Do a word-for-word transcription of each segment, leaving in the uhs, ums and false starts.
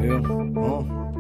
Ja, oh.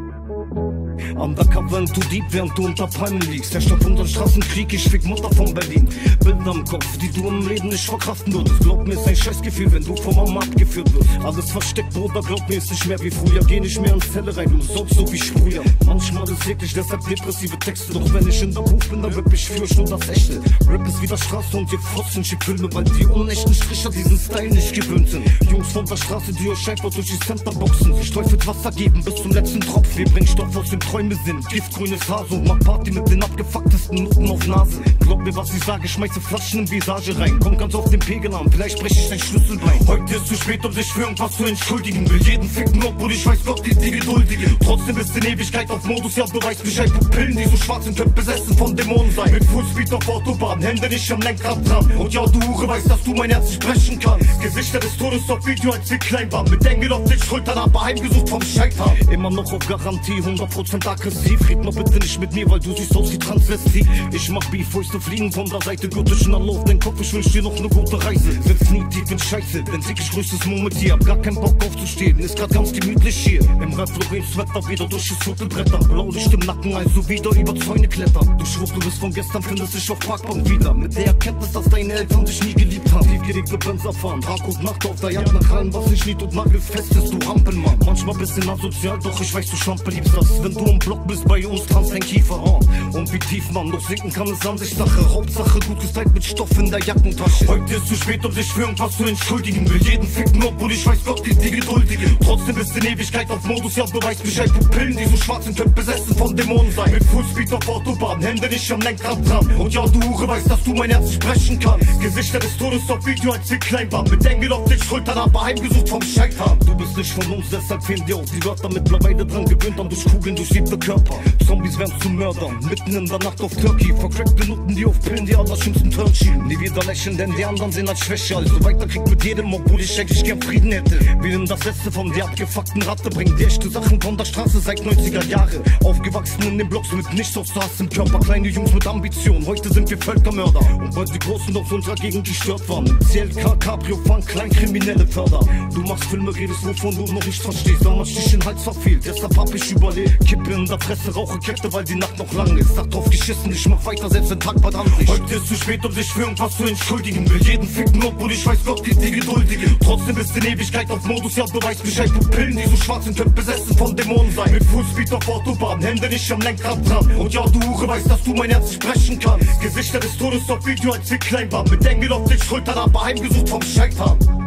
Undercover in too deep, während du unter Palmen liegst. Der Stopp unter Straßenkrieg, ich fick Mutter von Berlin. Bilder im Kopf, die du im Leben nicht verkraften würdest. Glaub mir, ist ein Scheißgefühl, wenn du vom Arm abgeführt wirst. Alles versteckt, Bruder, glaub mir, ist nicht mehr wie früher. Geh nicht mehr ins Zelle rein, du saugst so wie früher. Manchmal ist wirklich deshalb depressive Texte. Doch wenn ich in der Buch bin, dann rapp ich für schon das Echte. Rap ist wie der Straße und ihr Pfosten schickt Filme, weil die unechten Stricher diesen Style nicht gewöhnt sind. Jungs von der Straße, die euch einfach durch die Center boxen. Sich teufelt Wasser geben bis zum letzten Tropf. Wir bringen Stoff aus dem Träume sind. Giftgrünes Haar, so mach Party mit den abgefucktesten Noten auf Nase. Glaub mir, was ich sage, schmeiße Flaschen in Visage rein. Komm ganz auf den Pegel an, vielleicht brech ich dein Schlüsselbein. Heute ist zu spät, um dich für irgendwas zu entschuldigen. Will jeden ficken, obwohl ich weiß, Gott ist die Geduldige. Trotzdem ist in Ewigkeit auf Modus, ja du weißt Bescheid. Pupillen, die so schwarz sind, können besessen von Dämonen sein. Mit Fullspeed auf Autobahn, Hände nicht am Lenkrad dran. Und ja, du Hure weißt, dass du mein Herz nicht brechen kannst. Gesichter des Todes auf Video, als wir klein waren. Mit Engel auf den Schultern, aber heimgesucht vom Scheitern. Immer noch auf Garantie, hundert Prozent aggressiv. Red mal bitte nicht mit mir, weil du siehst aus wie Transvestit. Ich mach Beef, Fäuste fliegen von der Seite. Gürtel schon an auf den Kopf, ich wünsch dir noch ne gute Reise. Sitz nie tief in Scheiße, denn sick ich größtes Moment hier. Hab gar keinen Bock aufzustehen, ist grad ganz gemütlich hier. Im Rap Florenz Wetter wieder durch die Viertelbretter. Blaulicht im Nacken, also wieder über Zäune klettern. Du schwupp, du bist von gestern, findest dich auf Parkbank wieder. Mit der Erkenntnis, dass deine Eltern dich nie geliebt haben. Tiefgelegte Benzer fahren, Tag und Nacht auf der Jagd nach allem, was nicht nied und nagelfest ist, du Hampelmann. Manchmal bisschen asozial, doch ich weiß, du Schlampe liebst das. Wenn du im Block bist, bei uns tanzt dein Kiefer, oh. Und wie tief man doch sinken kann, ist Ansichtssache. Hauptsache gut gestylt mit Stoff in der Jackentasche. Heute ist zu spät, um dich für irgendwas zu entschuldigen. Will jeden ficken, obwohl ich weiß, Gott ist die Geduldige. Trotzdem ist in Ewigkeit auf Modus, ja du weißt Bescheid. Pupillen, die so schwarz sind, können besessen von Dämonen sein. Mit Fullspeed auf Autobahn, Hände nicht am Lenkrad dran. Und ja, du Hure weißt, dass du mein Herz nicht brechen kannst. Gesichter des Todes auf Video, als wir klein waren. Mit Engel auf den Schultern, aber heimgesucht vom Scheitern. Du bist nicht von uns, deshalb fehlen dir auch die Wörter. Mittlerweile dran gewöhnt an durch Kugeln, durch siebte Körper. Zombies werden zu Mördern, mitten in der Nacht auf Turkey. Vercrackte Nutten, die auf Pillen, die allerschlimmsten Turn schieben. Nie wieder lächeln, denn die anderen sehen als Schwäche. Also weiter kriegt mit jedem, obwohl ich eigentlich gern Frieden hätte. Wählen das Letzte von der abgefuckten Ratte, bringt die echte Sachen von der Straße seit neunziger Jahre. Aufgewachsen in den Blocks mit nichts aus Hass im Körper. Kleine Jungs mit Ambition, heute sind wir Völkermörder. Und weil die Großen aus unserer Gegend gestört waren. C L K, Cabrio fahren, Kleinkriminelle Förder. Du machst Filme, redest, wovon du noch nicht verstehst. Damals dich den Hals verfehlt, deshalb hab ich überlebt. Kippe in der Fresse, rauche Kette, weil die Nacht noch lang ist. Sag drauf geschissen, ich mach weiter, selbst wenn Tag bald anbricht. Heute ist zu spät, um dich für irgendwas zu entschuldigen. Will jeden ficken, obwohl ich weiß, Gott ist die Geduldige. Trotzdem ist in Ewigkeit auf Modus, ja du weißt Bescheid. Pupillen, die so schwarz sind, können besessen von Dämonen sein. Mit Fullspeed auf Autobahn, Hände nicht am Lenkrad dran. Und ja, du Hure weißt, dass du mein Herz nicht brechen kannst. Gesichter des Todes auf Video, als wir klein waren. Mit Engel auf den Schultern, aber heimgesucht vom Scheitern.